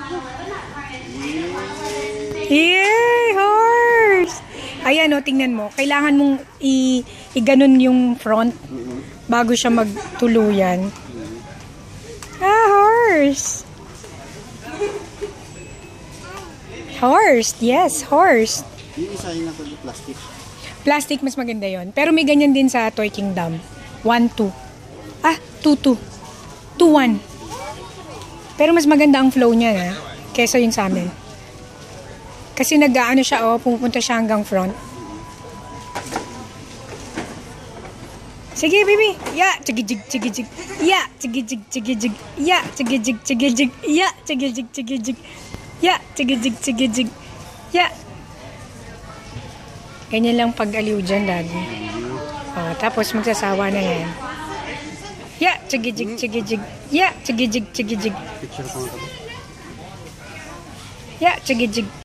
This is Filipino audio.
Yay! Horse! Ayan o, tingnan mo. Kailangan mong i-ganon yung front bago siya magtuluyan. Ah, horse! Horse! Yes, horse! Yung isa yung nakulit plastic. Plastic, mas maganda yon. Pero may ganyan din sa Toy Kingdom. 1-2. Ah, 2-2. 2-1. Pero mas maganda ang flow niya, na, kesa yung sa amin. Kasi nag-ano siya, oh, pupunta siya hanggang front. Sige, baby. Ya, chigijig, chigijig. Ya, chigijig, chigijig. Ya, chigijig, chigijig. Ya, chigijig, chigijig. Ya, chigijig, chigijig. Ya. Ganyan lang pag-aliw dyan, Daddy. Oh, tapos magsasawa na yan. Ya, chigijig, chigijig. Ya, chigijig, chigijig. Picture ko nga. Ya, chigijig.